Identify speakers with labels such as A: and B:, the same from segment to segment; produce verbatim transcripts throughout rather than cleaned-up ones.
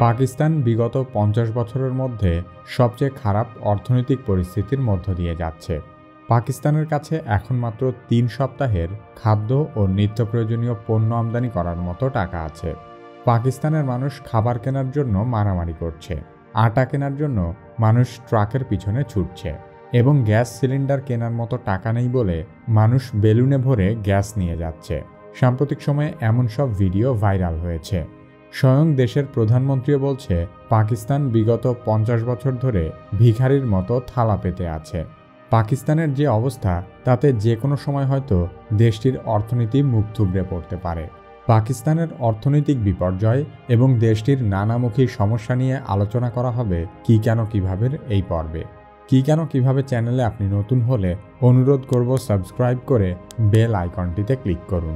A: পাকিস্তান বিগত পঞ্চাশ বছরের মধ্যে সবচেয়ে খারাপ অর্থনৈতিক পরিস্থিতির মধ্য দিয়ে যাচ্ছে। পাকিস্তানের কাছে এখন মাত্র তিন সপ্তাহের খাদ্য ও নিত্য প্রয়োজনীয় পণ্য আমদানি করার মতো টাকা আছে। পাকিস্তানের মানুষ খাবার কেনার জন্য মারামারি করছে, আটা কেনার জন্য মানুষ ট্রাকের পিছনে ছুটছে এবং গ্যাস সিলিন্ডার কেনার মতো টাকা নেই বলে মানুষ বেলুনে ভরে গ্যাস নিয়ে যাচ্ছে। সাম্প্রতিক সময়ে এমন সব ভিডিও ভাইরাল হয়েছে। স্বয়ং দেশের প্রধানমন্ত্রীও বলছে পাকিস্তান বিগত পঞ্চাশ বছর ধরে ভিখারির মতো থালা পেতে আছে। পাকিস্তানের যে অবস্থা তাতে যে কোনো সময় হয়তো দেশটির অর্থনীতি মুখ থুবড়ে পড়তে পারে। পাকিস্তানের অর্থনৈতিক বিপর্যয় এবং দেশটির নানামুখী সমস্যা নিয়ে আলোচনা করা হবে কি কেন কিভাবে এই পর্বে। কি কেন কিভাবে চ্যানেলে আপনি নতুন হলে অনুরোধ করব সাবস্ক্রাইব করে বেল আইকনটিতে ক্লিক করুন।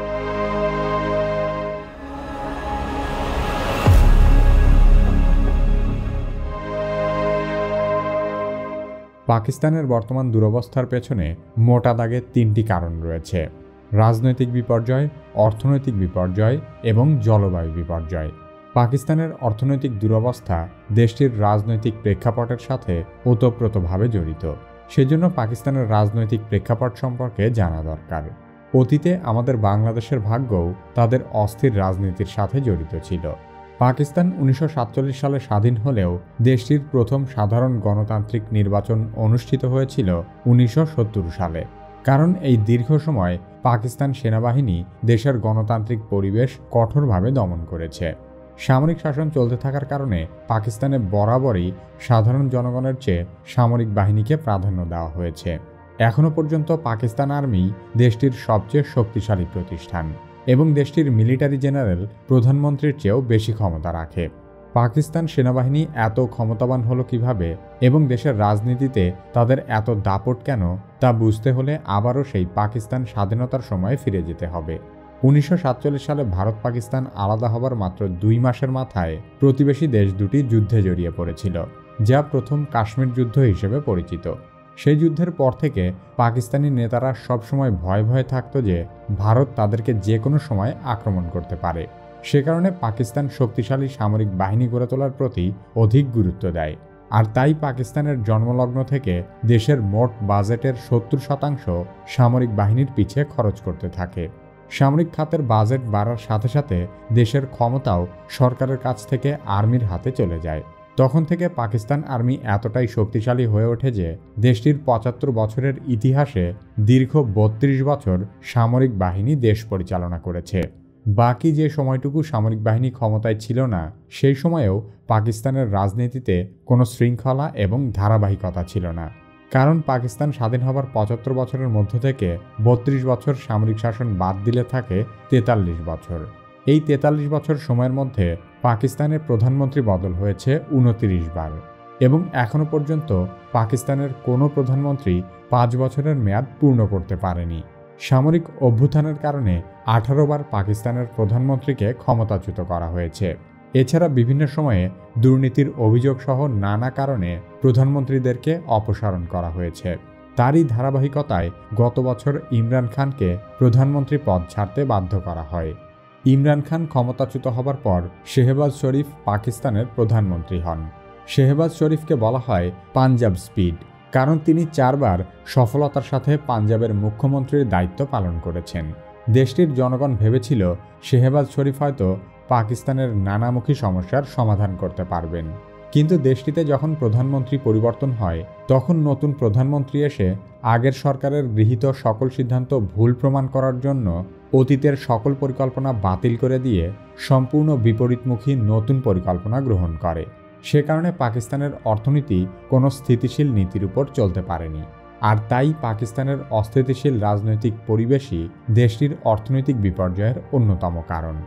A: পাকিস্তানের বর্তমান দুরবস্থার পেছনে মোটা দাগে তিনটি কারণ রয়েছে: রাজনৈতিক বিপর্যয়, অর্থনৈতিক বিপর্যয় এবং জলবায়ু বিপর্যয়। পাকিস্তানের অর্থনৈতিক দুরবস্থা দেশটির রাজনৈতিক প্রেক্ষাপটের সাথে ওতপ্রোতভাবে জড়িত। সেজন্য পাকিস্তানের রাজনৈতিক প্রেক্ষাপট সম্পর্কে জানা দরকার। অতীতে আমাদের বাংলাদেশের ভাগ্যও তাদের অস্থির রাজনীতির সাথে জড়িত ছিল। পাকিস্তান উনিশশো সাতচল্লিশ সালে স্বাধীন হলেও দেশটির প্রথম সাধারণ গণতান্ত্রিক নির্বাচন অনুষ্ঠিত হয়েছিল উনিশশো সত্তর সালে। কারণ এই দীর্ঘ সময় পাকিস্তান সেনাবাহিনী দেশের গণতান্ত্রিক পরিবেশ কঠোরভাবে দমন করেছে। সামরিক শাসন চলতে থাকার কারণে পাকিস্তানে বরাবরই সাধারণ জনগণের চেয়ে সামরিক বাহিনীকে প্রাধান্য দেওয়া হয়েছে। এখনও পর্যন্ত পাকিস্তান আর্মি দেশটির সবচেয়ে শক্তিশালী প্রতিষ্ঠান এবং দেশটির মিলিটারি জেনারেল প্রধানমন্ত্রীর চেয়েও বেশি ক্ষমতা রাখে। পাকিস্তান সেনাবাহিনী এত ক্ষমতাবান হলো কিভাবে এবং দেশের রাজনীতিতে তাদের এত দাপট কেন তা বুঝতে হলে আবারও সেই পাকিস্তান স্বাধীনতার সময়ে ফিরে যেতে হবে। উনিশশো সাতচল্লিশ সালে ভারত পাকিস্তান আলাদা হবার মাত্র দুই মাসের মাথায় প্রতিবেশী দেশ দুটি যুদ্ধে জড়িয়ে পড়েছিল, যা প্রথম কাশ্মীর যুদ্ধ হিসেবে পরিচিত। সেই যুদ্ধের পর থেকে পাকিস্তানি নেতারা সবসময় ভয়ে ভয়ে থাকত যে ভারত তাদেরকে যে কোনো সময় আক্রমণ করতে পারে। সে কারণে পাকিস্তান শক্তিশালী সামরিক বাহিনী গড়ে তোলার প্রতি অধিক গুরুত্ব দেয়। আর তাই পাকিস্তানের জন্মলগ্ন থেকে দেশের মোট বাজেটের সত্তর শতাংশ সামরিক বাহিনীর পিছে খরচ করতে থাকে। সামরিক খাতের বাজেট বাড়ার সাথে সাথে দেশের ক্ষমতাও সরকারের কাছ থেকে আর্মির হাতে চলে যায়। তখন থেকে পাকিস্তান আর্মি এতটাই শক্তিশালী হয়ে ওঠে যে দেশটির পঁচাত্তর বছরের ইতিহাসে দীর্ঘ বত্রিশ বছর সামরিক বাহিনী দেশ পরিচালনা করেছে। বাকি যে সময়টুকু সামরিক বাহিনী ক্ষমতায় ছিল না, সেই সময়েও পাকিস্তানের রাজনীতিতে কোনো শৃঙ্খলা এবং ধারাবাহিকতা ছিল না। কারণ পাকিস্তান স্বাধীন হবার পঁচাত্তর বছরের মধ্য থেকে বত্রিশ বছর সামরিক শাসন বাদ দিলে থাকে তেতাল্লিশ বছর। এই তেতাল্লিশ বছর সময়ের মধ্যে পাকিস্তানের প্রধানমন্ত্রী বদল হয়েছে উনত্রিশ বার এবং এখনও পর্যন্ত পাকিস্তানের কোনো প্রধানমন্ত্রী পাঁচ বছরের মেয়াদ পূর্ণ করতে পারেনি। সামরিক অভ্যুত্থানের কারণে আঠারো বার পাকিস্তানের প্রধানমন্ত্রীকে ক্ষমতাচ্যুত করা হয়েছে। এছাড়া বিভিন্ন সময়ে দুর্নীতির অভিযোগ সহ নানা কারণে প্রধানমন্ত্রীদেরকে অপসারণ করা হয়েছে। তারই ধারাবাহিকতায় গত বছর ইমরান খানকে প্রধানমন্ত্রী পদ ছাড়তে বাধ্য করা হয়। ইমরান খান ক্ষমতাচ্যুত হবার পর শেহবাজ শরীফ পাকিস্তানের প্রধানমন্ত্রী হন। শেহবাজ শরীফকে বলা হয় পাঞ্জাব স্পিড, কারণ তিনি চারবার সফলতার সাথে পাঞ্জাবের মুখ্যমন্ত্রীর দায়িত্ব পালন করেছেন। দেশটির জনগণ ভেবেছিল শেহবাজ শরীফ হয়তো পাকিস্তানের নানামুখী সমস্যার সমাধান করতে পারবেন। কিন্তু দেশটিতে যখন প্রধানমন্ত্রী পরিবর্তন হয় তখন নতুন প্রধানমন্ত্রী এসে আগের সরকারের গৃহীত সকল সিদ্ধান্ত ভুল প্রমাণ করার জন্য অতীতের সকল পরিকল্পনা বাতিল করে দিয়ে সম্পূর্ণ বিপরীতমুখী নতুন পরিকল্পনা গ্রহণ করে। সে কারণে পাকিস্তানের অর্থনীতি কোনো স্থিতিশীল নীতির উপর চলতে পারেনি। আর তাই পাকিস্তানের অস্থিতিশীল রাজনৈতিক পরিবেশই দেশটির অর্থনৈতিক বিপর্যয়ের অন্যতম কারণ।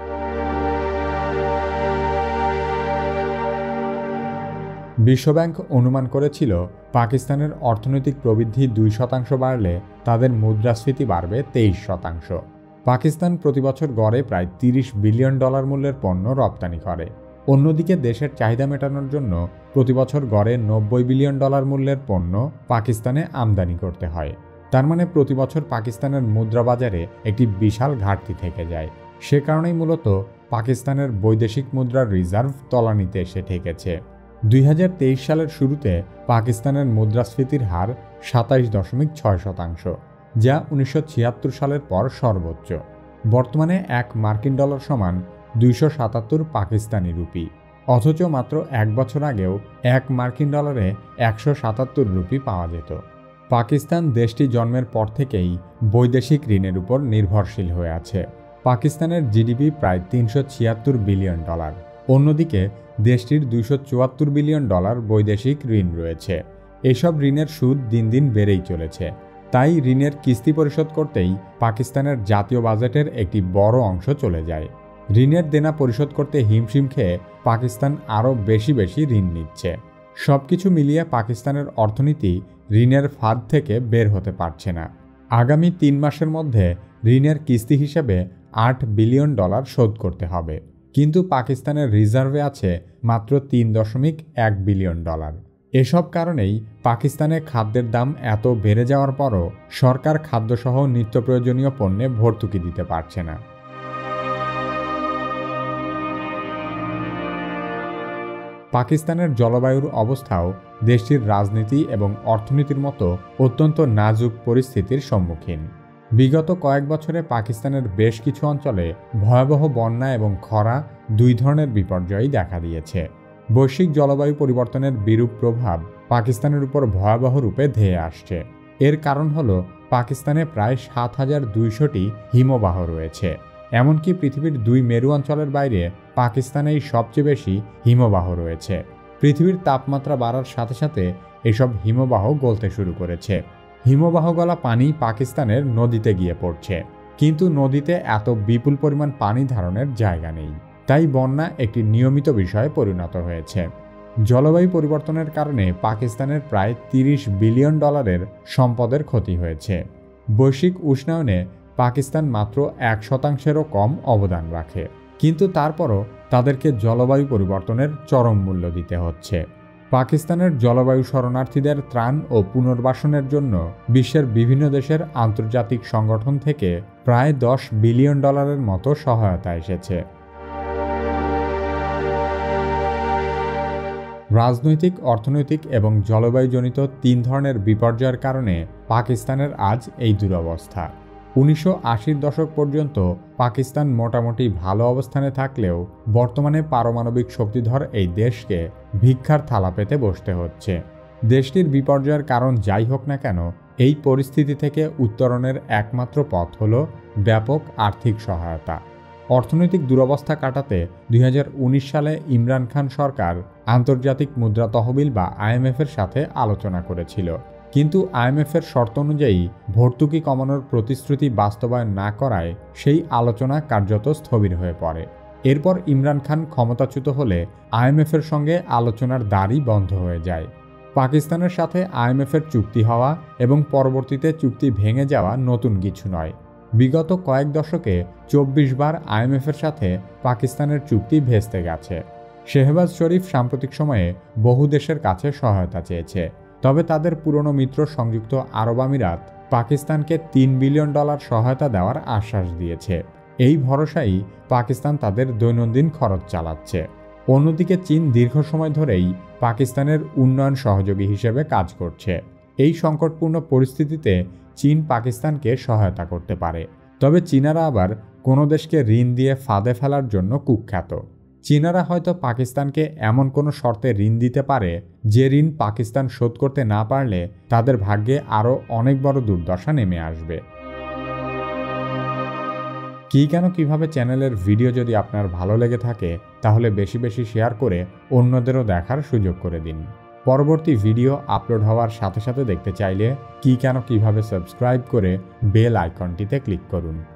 A: বিশ্বব্যাংক অনুমান করেছিল পাকিস্তানের অর্থনৈতিক প্রবৃদ্ধি দুই শতাংশ বাড়লে তাদের মুদ্রাস্ফীতি বাড়বে তেইশ শতাংশ। পাকিস্তান প্রতিবছর গড়ে প্রায় তিরিশ বিলিয়ন ডলার মূল্যের পণ্য রপ্তানি করে। অন্যদিকে দেশের চাহিদা মেটানোর জন্য প্রতিবছর গড়ে নব্বই বিলিয়ন ডলার মূল্যের পণ্য পাকিস্তানে আমদানি করতে হয়। তার মানে প্রতিবছর পাকিস্তানের মুদ্রা বাজারে একটি বিশাল ঘাটতি থেকে যায়। সে কারণেই মূলত পাকিস্তানের বৈদেশিক মুদ্রার রিজার্ভ তলানিতে এসে ঠেকেছে। দুই হাজার তেইশ সালের শুরুতে পাকিস্তানের মুদ্রাস্ফীতির হার সাতাইশ দশমিক ছয় শতাংশ, যা উনিশশো ছিয়াত্তর সালের পর সর্বোচ্চ। বর্তমানে এক মার্কিন ডলার সমান দুইশো সাতাত্তর পাকিস্তানি রুপি, অথচ মাত্র এক বছর আগেও এক মার্কিন ডলারে একশো সাতাত্তর রুপি পাওয়া যেত। পাকিস্তান দেশটি জন্মের পর থেকেই বৈদেশিক ঋণের উপর নির্ভরশীল হয়ে আছে। পাকিস্তানের জিডিপি প্রায় তিনশো ছিয়াত্তর বিলিয়ন ডলার। অন্যদিকে দেশটির দুইশো চুয়াত্তর বিলিয়ন ডলার বৈদেশিক ঋণ রয়েছে। এসব ঋণের সুদ দিন দিন বেড়েই চলেছে। তাই ঋণের কিস্তি পরিশোধ করতেই পাকিস্তানের জাতীয় বাজেটের একটি বড় অংশ চলে যায়। ঋণের দেনা পরিশোধ করতে হিমশিম খেয়ে পাকিস্তান আরও বেশি বেশি ঋণ নিচ্ছে। সব কিছু মিলিয়ে পাকিস্তানের অর্থনীতি ঋণের ফাঁদ থেকে বের হতে পারছে না। আগামী তিন মাসের মধ্যে ঋণের কিস্তি হিসেবে আট বিলিয়ন ডলার শোধ করতে হবে, কিন্তু পাকিস্তানের রিজার্ভে আছে মাত্র তিন দশমিক এক বিলিয়ন ডলার। এসব কারণেই পাকিস্তানে খাদ্যের দাম এত বেড়ে যাওয়ার পরও সরকার খাদ্যসহ নিত্য প্রয়োজনীয় পণ্যে ভর্তুকি দিতে পারছে না। পাকিস্তানের জলবায়ুর অবস্থাও দেশটির রাজনীতি এবং অর্থনীতির মতো অত্যন্ত নাজুক পরিস্থিতির সম্মুখীন। বিগত কয়েক বছরে পাকিস্তানের বেশ কিছু অঞ্চলে ভয়াবহ বন্যা এবং খরা দুই ধরনের বিপর্যয়ই দেখা দিয়েছে। বৈশ্বিক জলবায়ু পরিবর্তনের বিরূপ প্রভাব পাকিস্তানের উপর ভয়াবহ রূপে ধেয়ে আসছে। এর কারণ হল পাকিস্তানে প্রায় সাত হাজার দুইশোটি হিমবাহ রয়েছে। এমনকি পৃথিবীর দুই মেরু অঞ্চলের বাইরে পাকিস্তানেই সবচেয়ে বেশি হিমবাহ রয়েছে। পৃথিবীর তাপমাত্রা বাড়ার সাথে সাথে এসব হিমবাহ গলতে শুরু করেছে। হিমবাহ গলা পানি পাকিস্তানের নদীতে গিয়ে পড়ছে, কিন্তু নদীতে এত বিপুল পরিমাণ পানি ধারণের জায়গা নেই। তাই বন্যা একটি নিয়মিত বিষয়ে পরিণত হয়েছে। জলবায়ু পরিবর্তনের কারণে পাকিস্তানের প্রায় তিরিশ বিলিয়ন ডলারের সম্পদের ক্ষতি হয়েছে। বৈশ্বিক উষ্ণায়নে পাকিস্তান মাত্র এক শতাংশেরও কম অবদান রাখে, কিন্তু তারপরও তাদেরকে জলবায়ু পরিবর্তনের চরম মূল্য দিতে হচ্ছে। পাকিস্তানের জলবায়ু শরণার্থীদের ত্রাণ ও পুনর্বাসনের জন্য বিশ্বের বিভিন্ন দেশের আন্তর্জাতিক সংগঠন থেকে প্রায় দশ বিলিয়ন ডলারের মতো সহায়তা এসেছে। রাজনৈতিক, অর্থনৈতিক এবং জলবায়ুজনিত তিন ধরনের বিপর্যয়ের কারণে পাকিস্তানের আজ এই দুরবস্থা। উনিশশো আশির দশক পর্যন্ত পাকিস্তান মোটামুটি ভালো অবস্থানে থাকলেও বর্তমানে পারমাণবিক শক্তিধর এই দেশকে ভিক্ষার থালা পেতে বসতে হচ্ছে। দেশটির বিপর্যয়ের কারণ যাই হোক না কেন, এই পরিস্থিতি থেকে উত্তরণের একমাত্র পথ হল ব্যাপক আর্থিক সহায়তা। অর্থনৈতিক দুরবস্থা কাটাতে দুই হাজার উনিশ সালে ইমরান খান সরকার আন্তর্জাতিক মুদ্রা তহবিল বা আইএমএফের সাথে আলোচনা করেছিল, কিন্তু আইএমএফের শর্ত অনুযায়ী ভর্তুকি কমানোর প্রতিশ্রুতি বাস্তবায়ন না করায় সেই আলোচনা কার্যত স্থবির হয়ে পড়ে। এরপর ইমরান খান ক্ষমতাচ্যুত হলে আইএমএফের সঙ্গে আলোচনার দ্বারই বন্ধ হয়ে যায়। পাকিস্তানের সাথে আইএমএফের চুক্তি হওয়া এবং পরবর্তীতে চুক্তি ভেঙে যাওয়া নতুন কিছু নয়। বিগত কয়েক দশকে চব্বিশ বার আইএমএফের সাথে পাকিস্তানের চুক্তি ভেস্তে গেছে। শেহবাজ শরীফ সাম্প্রতিক সময়ে বহু দেশের কাছে সহায়তা চেয়েছে, তবে তাদের পুরনো মিত্র সংযুক্ত আরব আমিরাত পাকিস্তানকে তিন বিলিয়ন ডলার সহায়তা দেওয়ার আশ্বাস দিয়েছে। এই ভরসায় পাকিস্তান তাদের দৈনন্দিন খরচ চালাচ্ছে। অন্যদিকে চীন দীর্ঘ সময় ধরেই পাকিস্তানের উন্নয়ন সহযোগী হিসেবে কাজ করছে। এই সংকটপূর্ণ পরিস্থিতিতে চীন পাকিস্তানকে সহায়তা করতে পারে, তবে চীনারা আবার কোনো দেশকে ঋণ দিয়ে ফাঁদে ফেলার জন্য কুখ্যাত। চীনারা হয়তো পাকিস্তানকে এমন কোনো শর্তে ঋণ দিতে পারে যে ঋণ পাকিস্তান শোধ করতে না পারলে তাদের ভাগ্যে আরও অনেক বড় দুর্দশা নেমে আসবে। কী কেন কিভাবে চ্যানেলের ভিডিও যদি আপনার ভালো লেগে থাকে তাহলে বেশি বেশি শেয়ার করে অন্যদেরও দেখার সুযোগ করে দিন। পরবর্তী ভিডিও আপলোড হওয়ার সাথে সাথে দেখতে চাইলে কী কেন কিভাবে সাবস্ক্রাইব করে বেল আইকনটিতে ক্লিক করুন।